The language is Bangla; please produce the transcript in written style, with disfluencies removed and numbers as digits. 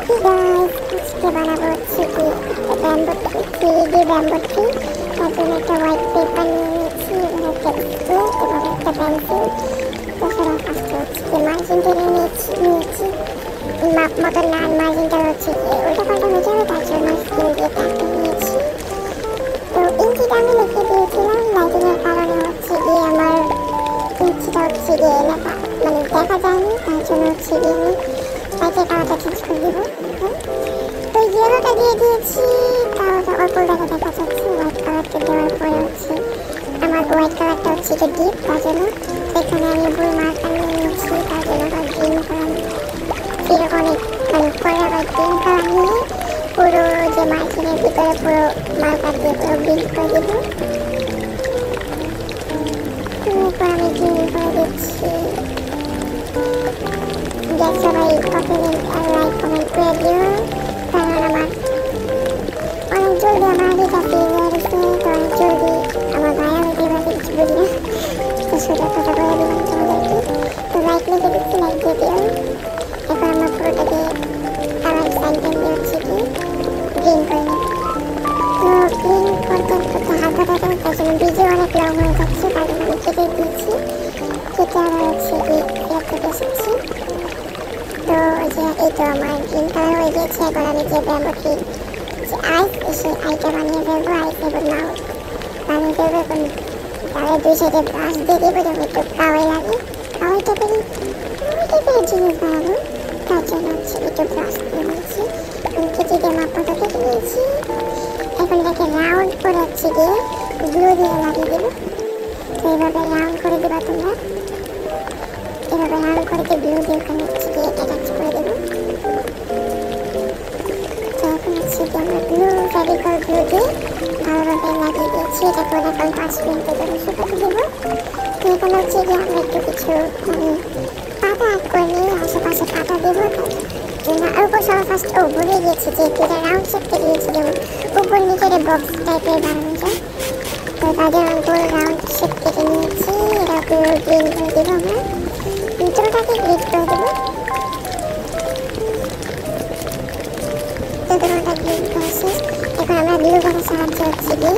গাইস আজকে বানাবো হচ্ছে কি bamboo tree 3D bamboo tree. তার জন্য একটা হোয়াইট পেপার নিয়ে নিয়েছি, একটা স্কেল এবং একটা পেন্সিল। তাছাড়া ফার্স্ট হচ্ছে কি মার্জিনটা নিয়েছি মাপ মতো লাল মার্জিনটা হচ্ছে কি উল্টা পাল্টা হয়ে যাবে, তার জন্য স্কেল দিয়ে কাটে নিয়েছি। তো ইঞ্চিটা আমি লিখে দিয়েছিলাম, লাইটিংয়ের কারণে হচ্ছে গিয়ে আমার ইঞ্চিটা হচ্ছে গিয়ে লেখা মানে দেখা যায়নি, তার জন্য হচ্ছে গিয়ে আমি লাইটের কালারটা চেঞ্জ করে দেবো। তো ইয়েলোটা দিয়ে দিয়েছি, কালারটা অল্প দেখা যাচ্ছে। হোয়াইট কালারটা দেওয়ার পরে হচ্ছে আমার হোয়াইট কালারটা হচ্ছে যে ডিপ, তার জন্য এখানে আমি ব্লু মার্কার নিয়ে নিয়েছি, তার জন্য আবার গ্রিন কালার এরকম মানে পরে আবার গ্রিন কালার নিয়ে পুরো যে মার্জিনের ভিতরে পুরো মার্কার দিয়ে পুরো গ্রিন করে দেবো। এরপর আমি গ্রিন করে দিচ্ছি। সবাই কমেন্ট আর লাইক কমেন্ট করে দিও, কারণ আমার অনেক জলদি আমার আগে চাকরি হয়ে গেছে, তো অনেক জলদি আমার ভাইয়া হইতে পারে কিছু বুঝি না, তো সেটা কথা বলে দিলাম তোমাদেরকে। তো লাইক লিখে দিচ্ছি, লাইক দিয়ে দিও। এখন আমরা পুরোটাকে কালার সাইড দিয়ে হচ্ছে কি গ্রিন করে নেব। তো গ্রিন করতে করতে হাত ধরাতে তার জন্য ভিডিও অনেক লং হয়ে যাচ্ছে, তার জন্য আমি কেটে দিয়েছি। কেটে আবার হচ্ছে কি ল্যাপটপে এসেছি। তো ওই যে এই তো আমার গ্রিন কালার হয়ে গিয়েছে। এখন আমি যে ব্যাম্বো ট্রি যে আইস সেই আইটা বানিয়ে ফেলবো, আইস এবং মাউথ বানিয়ে ফেলবো। এখন তাহলে দুই সাইডে ব্রাশ দিয়ে দেবো, যেমন একটু কাওয়াই লাগে, কাওয়াই টাইপের জিনিস বানাবো, তার জন্য হচ্ছে একটু ব্রাশ দিয়ে নিয়েছি। কেটে দিয়ে মাপ মতো কেটে নিয়েছি। এখন এটাকে রাউন্ড করে হচ্ছে গিয়ে গ্লু দিয়ে লাগিয়ে দেবো। তো এইভাবে রাউন্ড করে দেবা তোমরা, এভাবে রাউন্ড করে দিয়ে গ্লু দিয়ে ওখানে হচ্ছে গিয়ে অ্যাটাচ করে দেবো। তো এখন হচ্ছে গিয়ে আমরা গ্লু ফেভিকল গ্লু দিয়ে ভালোভাবে লাগিয়ে দিয়েছি। এটাকে এখন 5 মিনিটের জন্য শুকাতে দেবো। তো এখানে হচ্ছে গিয়ে আমরা একটু কিছু পাতা অ্যাড করে নিয়ে আশেপাশে পাতা দেবো। আর উপর সব ফার্স্ট ভুলে গিয়েছি যে এটা রাউন্ড শেপটা দিয়েছি, যেমন উপর নিচে বক্স টাইপের বানানো যায়। তো তার জন্য গোল রাউন্ড শেপ কেটে নিয়েছি। এটা পুরো গ্রিন করে দেবো, আমরা ভিতরটাকে গ্রিন করে দেবো। তো পুরোটা গ্রিন করা শেষ। এখন আমরা ব্লু করার সাহায্যে হচ্ছে গিয়ে